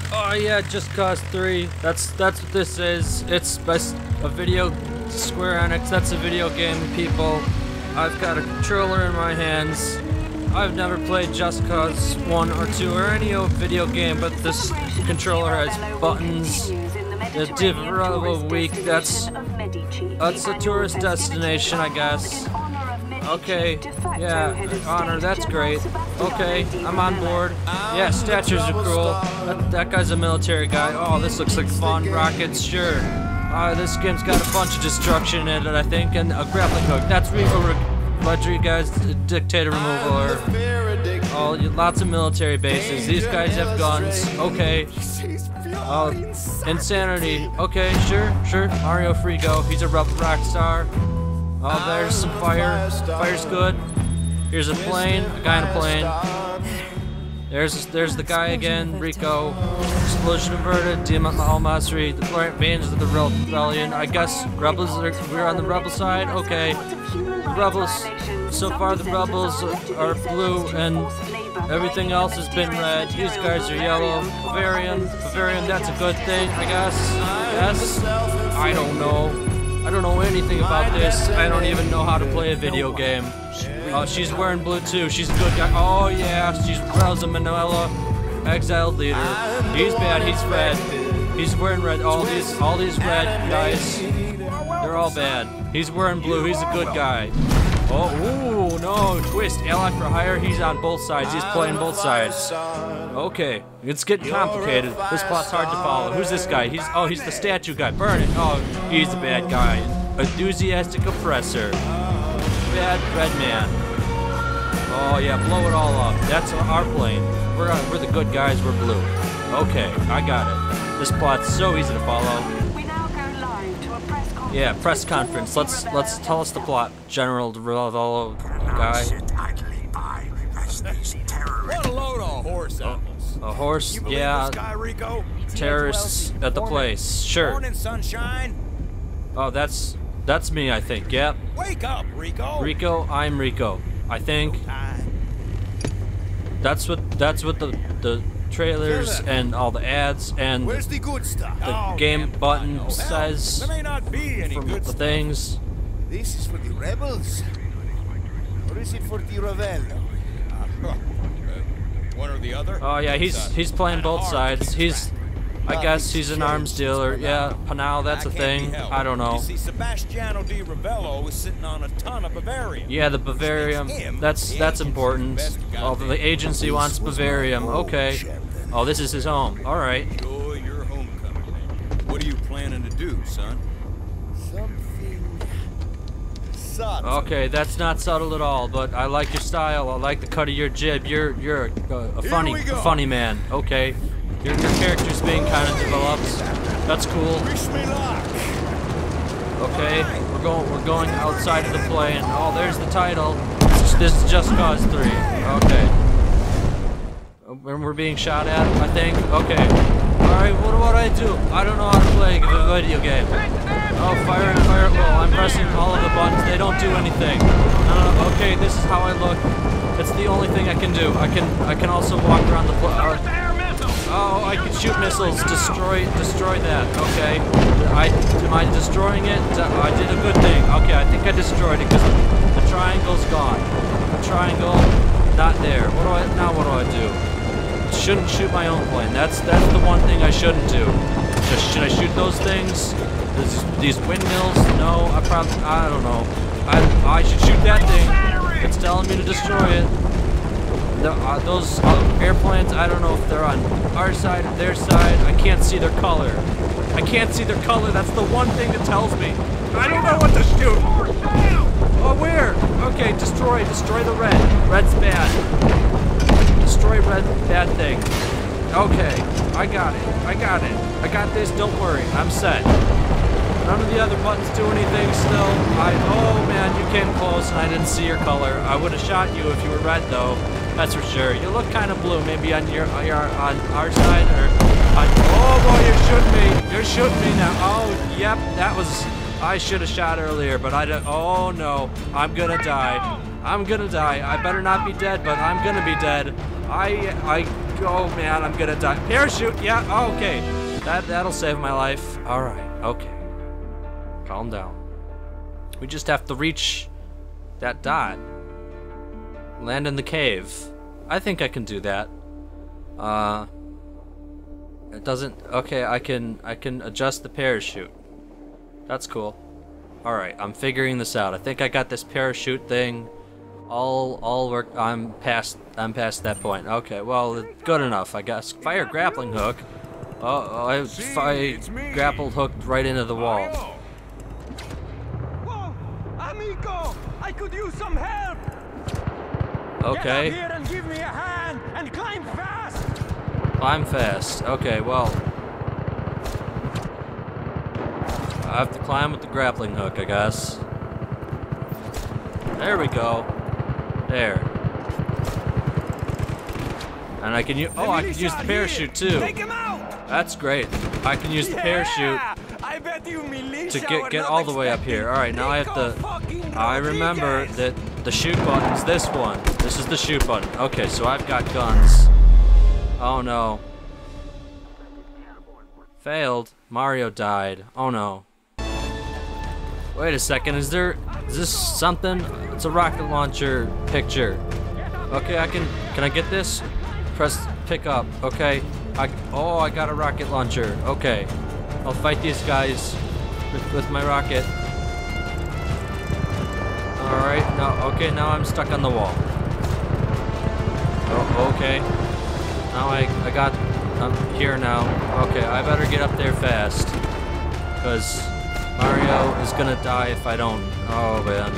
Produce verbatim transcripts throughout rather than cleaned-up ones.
Oh yeah, Just Cause three. That's that's what this is. It's best a video. Square Enix. That's a video game, people. I've got a controller in my hands. I've never played Just Cause one or two or any old video game, but this controller has buttons. The div of a week. That's that's a tourist destination, I guess. Okay, yeah, honor, that's great. Okay, I'm on board. Yeah, statues are cool. That, that guy's a military guy. Oh, this looks like fun. Rockets, sure. Uh, this game's got a bunch of destruction in it, I think, and a grappling hook. That's Rico Rodriguez, dictator removal. Oh, lots of military bases. These guys have guns. Okay. Oh, insanity. Okay, sure, sure. Mario Frigo, he's a rough rock star. Oh, there's some fire. Fire's good. Here's a plane, a guy in a plane. There's there's the guy again, Rico. Explosion averted. Diamant Al Masri. The current veins of the rebellion. I guess rebels. Are, we're on the rebel side. Okay. The rebels. So far, the rebels are blue, and everything else has been red. These guys are yellow. Bavarian. Bavarian. That's a good thing, I guess. Yes. I don't know. I don't know anything about this. I don't even know how to play a video game. Oh, she's wearing blue too. She's a good guy. Oh yeah, she's Rosa Manuela, exiled leader. He's bad. He's red. He's wearing red. All these, all these red guys, they're all bad. He's wearing blue. He's a good guy. Oh, ooh, no, twist. Ally for hire. He's on both sides. He's playing both sides. Okay, it's getting complicated. This plot's hard to follow. Who's this guy? He's oh, he's the statue guy. Burn it. Oh, he's the bad guy. Enthusiastic oppressor. Bad red man. Oh yeah, blow it all up. That's our plane. We're we're the good guys. We're blue. Okay, I got it. This plot's so easy to follow. We now go live to a press conference. Yeah, press conference. Let's let's tell us the plot, General Ravello guy. What a load of horse apples. A horse, You believe yeah. this guy, Rico? Terrorists at the place. Sure. Morning sunshine. Oh, that's that's me, I think. Yep. Wake up, Rico. Rico, I'm Rico. I think Time. that's what that's what the the trailers and all the ads and Where's the good stuff? the Oh, game damn, button Hell, says there may not be any from good the stuff. things. This is for the rebels? Or is it for the Ravello? Uh, one or the other. Oh yeah, he's It's, uh, he's playing kinda both hard to sides. keep He's track. I guess he's an arms dealer. Yeah, Panal, that's a That can't be thing. helped. I don't know. You see, Sebastiano di Ravello is sitting on a ton of Bavarian. Yeah, the Which makes Bavarium. him That's the that's agency's important. best Oh, goddamn the agency wants Bavarium. Okay. Oh, this is his home. All right. Enjoy your homecoming, man. What are you planning to do, son? Something subtle. Okay, that's not subtle at all. But I like your style. I like the cut of your jib. You're you're a, a funny we go. a funny man. Okay. Your your character's being kind of developed. That's cool. Wish me luck. Okay, we're going we're going outside of the plane. Oh, there's the title. This is, this is Just Cause three. Okay. When we're being shot at, I think. Okay. Alright, what do I do? I don't know how to play a video game. Oh, fire and fire at will. I'm pressing all of the buttons. They don't do anything. No, no, no. Okay, this is how I look. It's the only thing I can do. I can I can also walk around the pl- uh, Oh, I can shoot missiles. Destroy, destroy that. Okay. I am I destroying it? I did a good thing. Okay, I think I destroyed it because the triangle's gone. The triangle, not there. What do I now? What do I do? Shouldn't shoot my own plane. That's that's the one thing I shouldn't do. Just should I shoot those things? These, these windmills? No, I probably I don't know. I I should shoot that thing. It's telling me to destroy it. The, uh, those uh, airplanes, I don't know if they're on our side or their side. I can't see their color. I can't see their color. That's the one thing that tells me. I don't know what to shoot. Oh, where? Okay, destroy. Destroy the red. Red's bad. Destroy red, bad thing. Okay, I got it. I got it. I got this. Don't worry. I'm set. None of the other buttons do anything still. I, oh man, you came close and I didn't see your color. I would have shot you if you were red though. That's for sure. You look kind of blue, maybe on your, your on our side or on. Oh boy, you're shooting me. You're shooting me now. Oh, yep, that was. I should have shot earlier, but I don't. Oh no, I'm gonna die. I'm gonna die. I better not be dead, but I'm gonna be dead. I I Oh man, I'm gonna die. Parachute, yeah, oh, okay. That, that'll save my life. All right, okay. Calm down. We just have to reach that dot. Land in the cave. I think I can do that. Uh, it doesn't, okay, I can, I can adjust the parachute. That's cool. All right, I'm figuring this out. I think I got this parachute thing all, all work, I'm past, I'm past that point. Okay, well, good enough, I guess. Fire grappling hook. Oh, oh I, I grappled hooked right into the wall. Whoa, amigo, I could use some help. Okay. Get up here and give me a hand and climb fast. Climb fast. Okay, well, I have to climb with the grappling hook, I guess. There we go. There. And I can use. Oh, I can use the parachute too. Take him out. That's great. I can use the parachute Yeah, I bet you militia to get were get not all the way up here. All right, now I have to. I remember that the shoot button's this one. This is the shoot button. Okay, so I've got guns. Oh no. Failed. Mario died. Oh no. Wait a second. Is there? Is this something? It's a rocket launcher picture. Okay, I can. Can I get this? Press pick up. Okay. I. Oh, I got a rocket launcher. Okay. I'll fight these guys with, with my rocket. All right. Now, okay. Now I'm stuck on the wall. Oh, okay. Now I. I got. I'm here now. Okay. I better get up there fast, because Mario is gonna die if I don't. Oh man.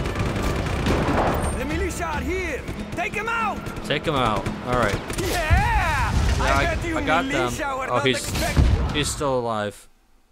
The militia are here. Take him out. Take him out. All right. Yeah. Yeah, I, I, bet you I got them. militia were Oh, not he's expect- he's still alive.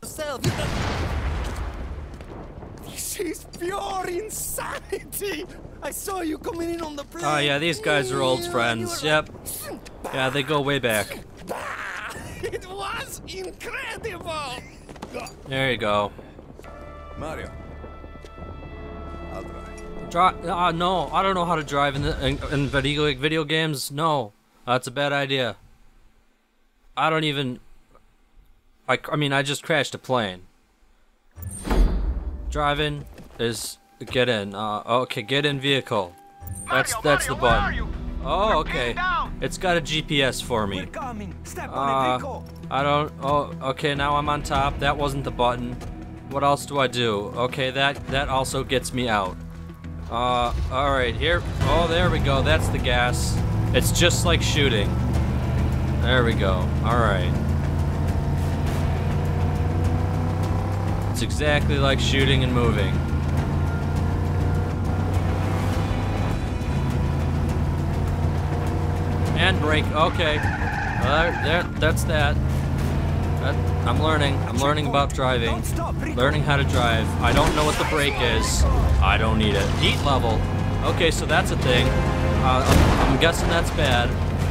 This is pure insanity. I saw you coming in on the plane. Oh yeah, these guys are old friends. Yep. Yeah, they go way back. It was incredible. There you go. Mario, I'll drive. Drive? Uh, no, I don't know how to drive in, the, in, in video video games. No, that's a bad idea. I don't even. I, I mean, I just crashed a plane. Driving is get in. Uh, okay, get in vehicle. That's Mario, that's Mario, the where button. are you? Oh, We're okay. pinned down. It's got a G P S for me. We're coming. Step on Uh, it, Rico. I don't. Oh, okay. Now I'm on top. That wasn't the button. What else do I do? Okay, that that also gets me out. Uh, all right. Here. Oh, there we go. That's the gas. It's just like shooting. There we go. All right. It's exactly like shooting and moving. And brake. Okay. Well, there, there, that's that. that. I'm learning. I'm learning about driving. Don't stop, Rico. Learning how to drive. I don't know what the brake is. I don't need it. Heat level. Okay, so that's a thing. Uh, I'm, I'm guessing that's bad.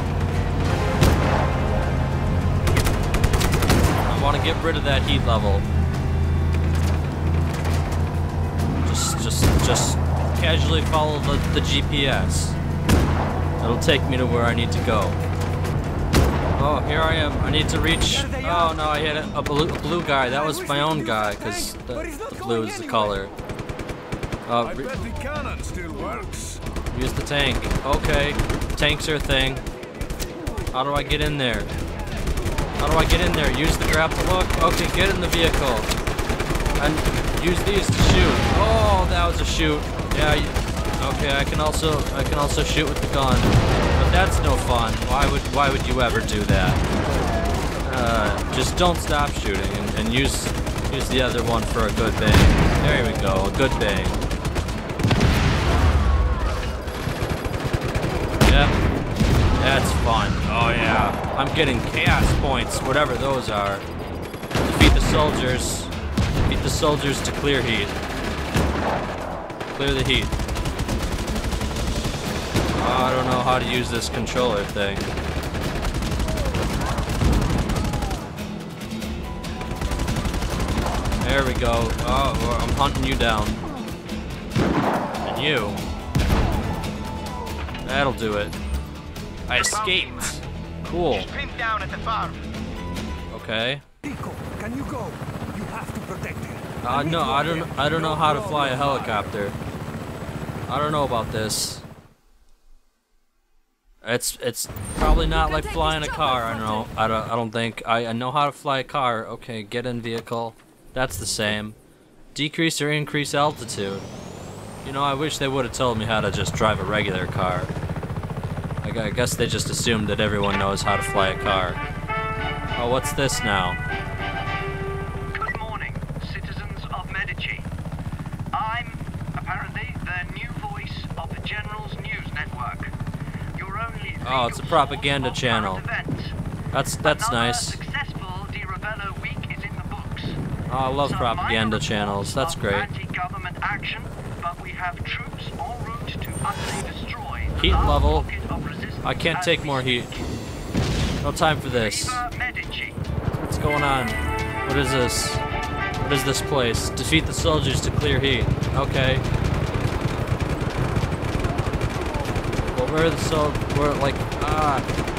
I want to get rid of that heat level. Just, just, just casually follow the, the G P S. It'll take me to where I need to go. Oh, here I am. I need to reach. Oh no, I hit a, a, blue, a blue guy. That was my own guy, because the, the blue is the color. Uh, I bet the cannon still works. use the tank. Okay, tanks are a thing. How do I get in there? How do I get in there? Use the grapple hook. Okay, get in the vehicle. And use these to shoot. Oh, that was a shoot. Yeah. You, Okay, I can also I can also shoot with the gun, but that's no fun. Why would why would you ever do that? Uh, just don't stop shooting and, and use use the other one for a good bang. There we go, a good bang. Yep, that's fun. Oh yeah, I'm getting chaos points, whatever those are. Defeat the soldiers. Defeat the soldiers to clear heat. Clear the heat. I don't know how to use this controller thing. There we go. Oh, I'm hunting you down. And you. That'll do it. I escaped. Cool. Keep him down at the farm. Okay. Rico, can you go? You have to protect her. Uh, no, I don't. I don't know how to fly a helicopter. I don't know about this. It's it's probably not like flying a car. I don't know. I don't. I don't think. I, I know how to fly a car. Okay, get in vehicle. That's the same. Decrease or increase altitude. You know, I wish they would have told me how to just drive a regular car. I, gu- I guess they just assumed that everyone knows how to fly a car. Oh, what's this now? Good morning, citizens of Medici. I'm apparently the new voice of the General's News Network. Your only Oh, it's a propaganda source of channel. current events. That's that's Another nice. successful Di Ravello week is in the books. Oh, I love Some propaganda minor channels. That's reports great. of anti-government action, but we have troops en route to utterly destroy the Heat last level. pocket of resistance I can't as take we more heat. No time for this. Viva Medici. What's going on? What is this? What is this place? Defeat the soldiers to clear heat. Okay. Well, where are the sol- Where, like, ah,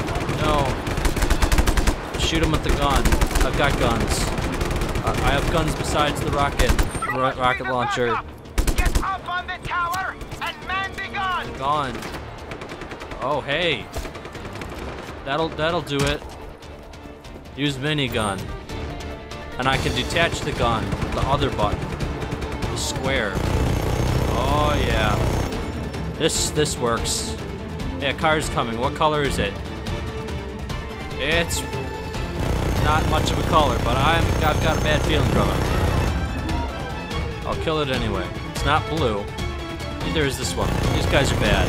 no. Shoot them with the gun. I've got guns. Uh, I have guns besides the rocket, ro rocket launcher. Get up on the tower and man the gun. Gone. Oh, hey. That'll that'll do it. Use minigun. And I can detach the gun with the other button. The square. Oh yeah. This this works. Yeah, car's coming. What color is it? It's not much of a color, but I'm I've got a bad feeling from it. I'll kill it anyway. It's not blue. Neither is this one. These guys are bad.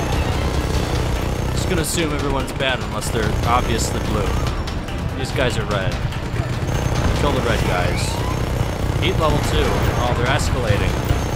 Just gonna assume everyone's bad unless they're obviously blue. These guys are red. Kill the red guys. Heat level two. Oh, they're escalating.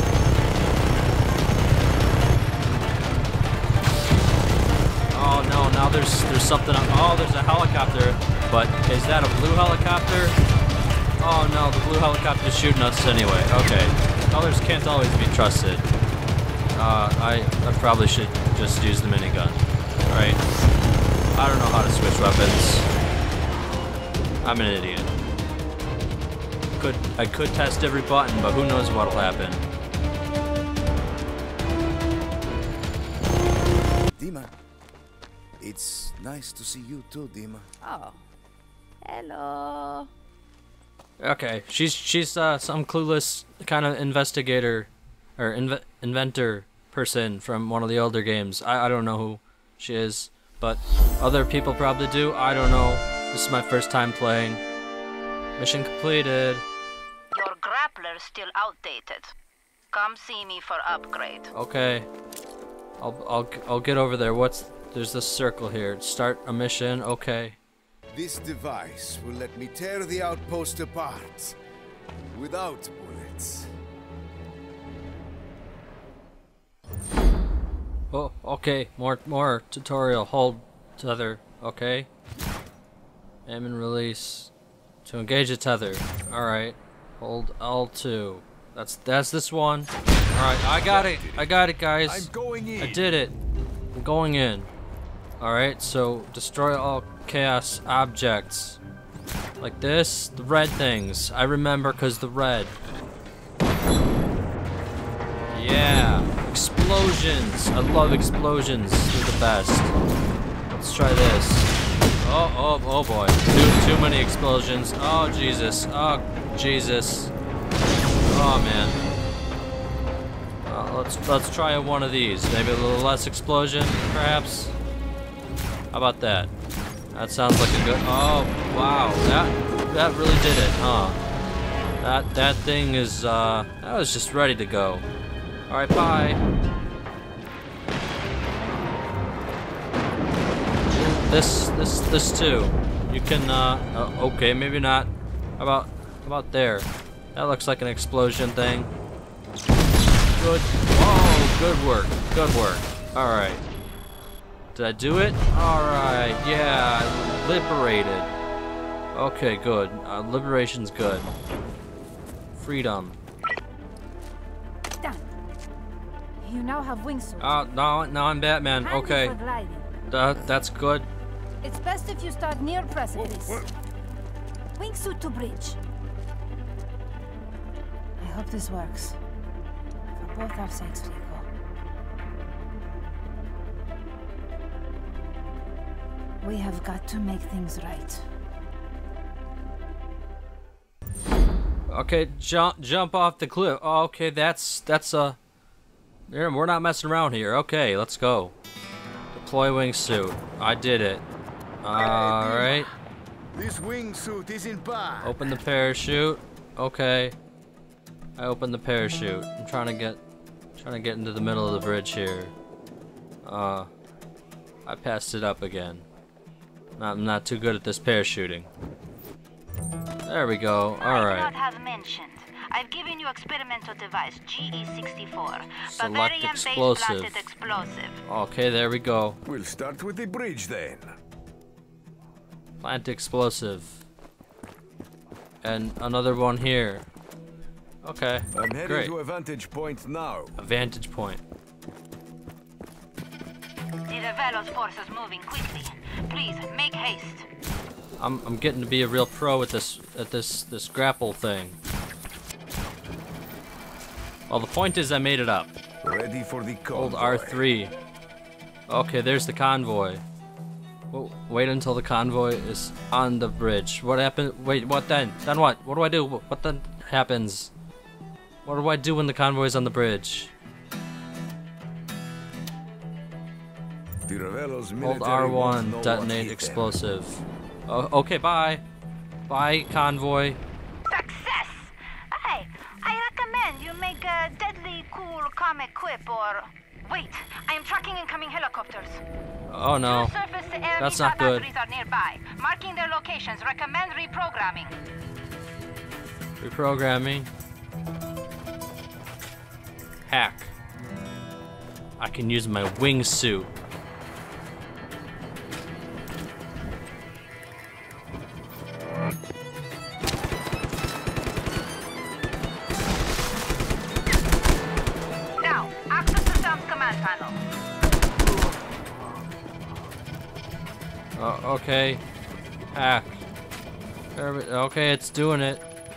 Oh no, now there's there's something on. Oh, there's a helicopter. But is that a blue helicopter? Oh no, the blue helicopter's shooting us anyway. Okay. Colors can't always be trusted. Uh, I, I probably should just use the minigun. Alright. I don't know how to switch weapons. I'm an idiot. Could I could test every button, but who knows what'll happen. Dima, it's nice to see you too, Dima. Oh. Hello. Okay, she's she's uh, some clueless kind of investigator or inv inventor person from one of the older games. I, I don't know who she is, but other people probably do. I don't know. This is my first time playing. Mission completed. Your grappler's still outdated. Come see me for upgrade. Okay. I'll I'll I'll get over there. What's there's this circle here. Start a mission. Okay. This device will let me tear the outpost apart without bullets. Oh, okay. More more tutorial. Hold tether. Okay. Aim and release to engage a tether. All right. Hold L two. That's that's this one. All right. I got it. I got it, guys. I'm going in. I did it. I'm going in. All right. So destroy all chaos objects. Like this. The red things. I remember because the red. Yeah. Explosions. I love explosions. They're the best. Let's try this. Oh, oh, oh boy. Too, too many explosions. Oh, Jesus. Oh, Jesus. Oh, man. Uh, let's let's try one of these. Maybe a little less explosion, perhaps. How about that? That sounds like a good. Oh, wow. That that really did it, huh? That that thing is. Uh, that was just ready to go. All right, bye. This, this, this too. You can, uh, uh, okay, maybe not. How about, how about there? That looks like an explosion thing. Good, whoa, good work, good work. All right. Did I do it? All right, yeah, liberated. Okay, good. Uh, liberation's good. Freedom. Done. You now have wingsuit. Oh, no, now I'm Batman. Handy Okay. for gliding. That, that's good. It's best if you start near precipice. Wingsuit to bridge. I hope this works. For both our sakes, Rico. We have got to make things right. Okay, jump jump off the cliff. Oh, okay, that's that's uh there, we're not messing around here. Okay, let's go. Deploy wingsuit. I did it. Alright. This wingsuit isn't bad. Open the parachute. Okay. I opened the parachute. I'm trying to get trying to get into the middle of the bridge here. Uh I passed it up again. Not, I'm not too good at this parachuting. There we go. All right. I might not have mentioned. I've given you experimental device G E sixty-four. Select Bavarian explosive. base-planted explosive. Okay, there we go. We'll start with the bridge then. Plant explosive. And another one here. Okay. I'm heading Great. to a vantage point now. A vantage point. The Revelo's forces moving quickly. Please make haste. I'm I'm getting to be a real pro at this at this this grapple thing. Well, the point is I made it up. Ready for the convoy. Hold R three. Okay, there's the convoy. Well, wait until the convoy is on the bridge. What happened? Wait, what then? Then what? What do I do? What then happens? What do I do when the convoy is on the bridge? The Revelo's Hold military R won't one, know what detonate hit them. explosive. Oh, okay, bye. Bye, convoy. Success! Hey, I recommend you make a deadly cool comic quip or... Wait, I am tracking incoming helicopters. Oh no, Two surface-to-air that's missile not good. batteries are nearby. Marking their locations. Recommend reprogramming. Reprogramming. Hack. I can use my wingsuit. Now, access to Sam's command panel. Uh, okay. Hack. There we- Okay, it's doing it.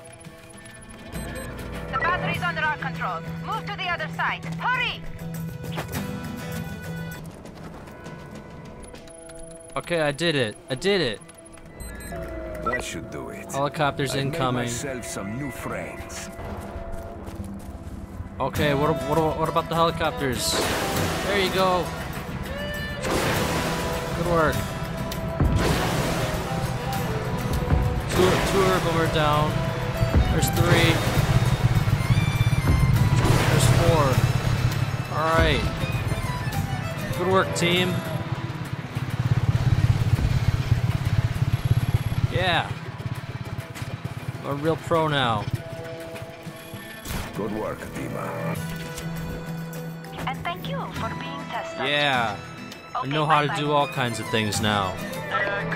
The battery's under our control. Move to the other side. Hurry! Okay, I did it. I did it. That should do it. Helicopters I made incoming. myself some new friends. Okay, what, what, what about the helicopters? There you go. Good work. Two, two of them are down. There's three. There's four. Alright. Good work, team. Yeah. I'm a real pro now. Good work, Dima. And thank you for being tested. Yeah. I Okay, know how to bye-bye. do all kinds of things now. Uh,